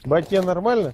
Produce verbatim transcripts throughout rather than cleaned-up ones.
Батя нормально?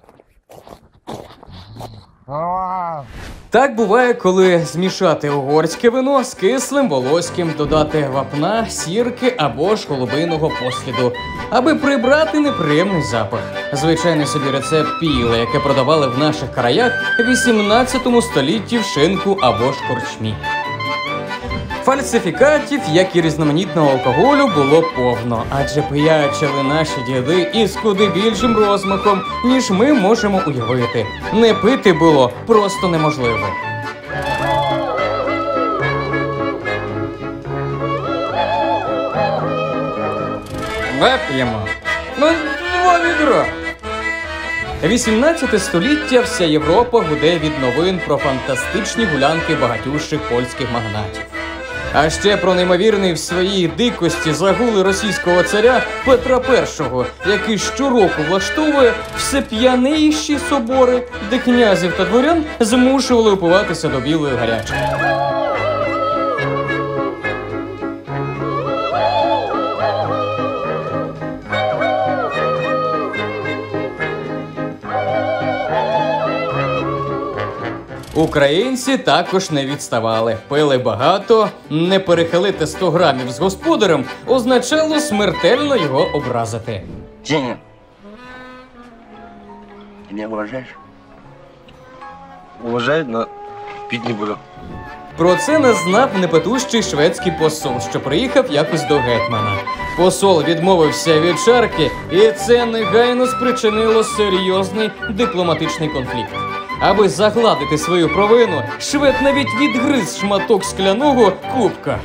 Так буває, коли змішати угорське вино з кислим волоським, додати вапна, сірки або ж голубиного посліду, аби прибрати неприємний запах. Звичайний собі рецепт піла, яке продавали в наших краях в вісімнадцятому столітті в шинку або ж корчмі. Фальсифікатів, як і різноманітного алкоголю, було повно, адже пиячили наші діди із куди більшим розмахом, ніж ми можемо уявити. Не пити було просто неможливо. Вип'ємо. Ну, два відра. вісімнадцяте століття вся Європа гуде від новин про фантастичні гулянки багатющих польських магнатів. А ще про неймовірний в своїй дикості загули російського царя Петра Першого, який щороку влаштовує все п'яніші собори, де князів та дворян змушували упиватися до білої гарячки. Українці також не відставали. Пили багато, не перехилити сто грамів з господарем означало смертельно його образити. Женя, ты меня уважаешь? Уважаю, но пить не буду. Про це не знав непетущий шведський посол, що приїхав якось до гетьмана. Посол відмовився від чарки, і це негайно спричинило серйозний дипломатичний конфлікт. Аби загладити свою провину, швед навіть відгриз шматок скляного кубка.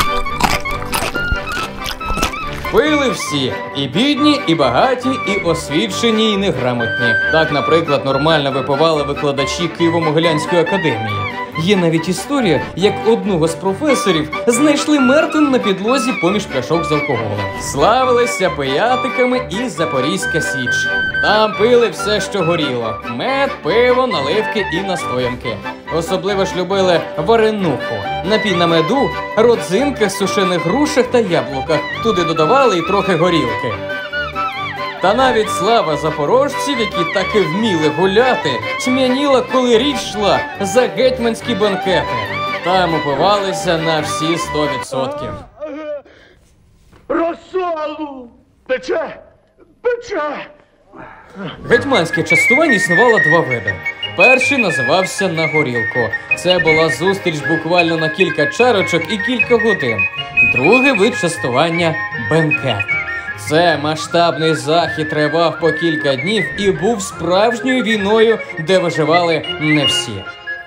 Пили всі – і бідні, і багаті, і освічені, і неграмотні. Так, наприклад, нормально випивали викладачі Києво-Могилянської академії. Є навіть історія, як одного з професорів знайшли мертвим на підлозі поміж пляшок з алкоголем. Славилися пиятиками і Запорізька Січ. Там пили все, що горіло – мед, пиво, наливки і настоянки. Особливо ж любили варенуху, напій на меду, родзинках, сушених грушах та яблуках. Туди додавали і трохи горілки. Та навіть слава запорожців, які таки вміли гуляти, тьмяніла, коли річ йшла за гетьманські банкети. Там упивалися на всі сто відсотків. Розсолу! Пече! Пече! Гетьманське частування існувало два види. Перший називався «на горілку». Це була зустріч буквально на кілька чарочок і кілька годин. Другий вид частування – бенкет. Це масштабний захід тривав по кілька днів і був справжньою війною, де виживали не всі.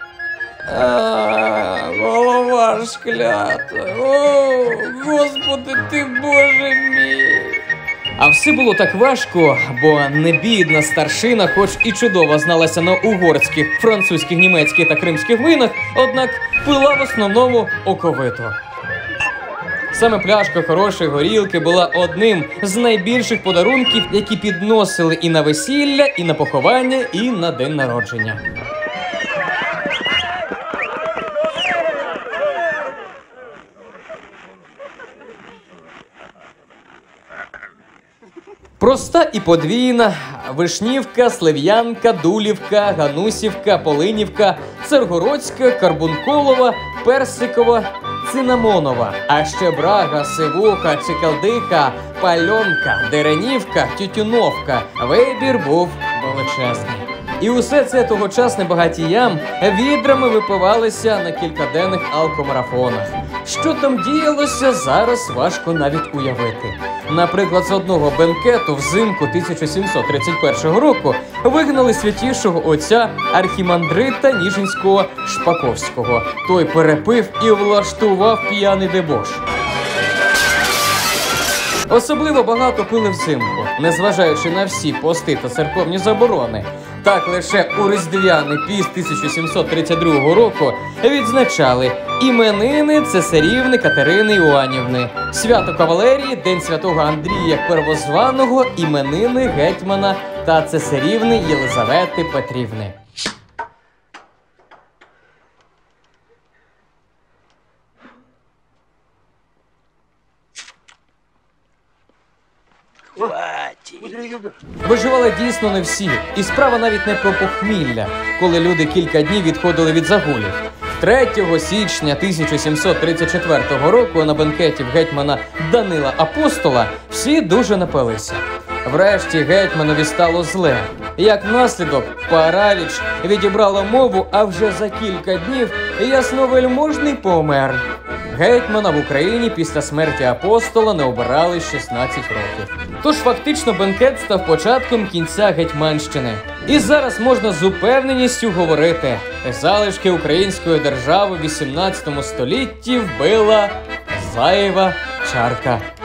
А, голова ж клята. О, Господи ти, Боже мій. А все було так важко, бо небідна старшина, хоч і чудово зналася на угорських, французьких, німецьких та кримських винах, однак пила в основному оковито. Саме пляшка хорошої горілки була одним з найбільших подарунків, які підносили і на весілля, і на поховання, і на день народження. Проста і подвійна – Вишнівка, Слив'янка, Дулівка, Ганусівка, Полинівка, Царгородська, Карбунколова, Персикова, Цинамонова, а ще Брага, Сивуха, Чекалдиха, Пальонка, Деренівка, Тютюновка. Вибір був величезний. І усе це тогочасним багатіям відрами випивалися на кількаденних алкомарафонах. Що там діялося, зараз важко навіть уявити. Наприклад, з одного бенкету взимку тисяча сімсот тридцять першого року вигнали святішого отця архімандрита Ніжинського Шпаковського. Той перепив і влаштував п'яний дебош. Особливо багато пили взимку, незважаючи на всі пости та церковні заборони. Так лише у Різдвяний піст тисяча сімсот тридцять другого року відзначали іменини цесарівни Катерини Іоаннівни, свято Кавалерії, День святого Андрія Первозваного, іменини гетьмана та цесарівни Єлизавети Петрівни. Хватит. Виживали дійсно не всі, і справа навіть не про похмілля, коли люди кілька днів відходили від загулів. третього січня тисяча сімсот тридцять четвертого року на бенкеті в гетьмана Данила Апостола всі дуже напилися. Врешті гетьманові стало зле. Як наслідок, параліч відібрало мову, а вже за кілька днів ясновельможний помер. Гетьмана в Україні після смерті Апостола не обирали шістнадцять років. Тож фактично бенкет став початком кінця Гетьманщини. І зараз можна з упевненістю говорити, залишки української держави в вісімнадцятому столітті вбила зайва чарка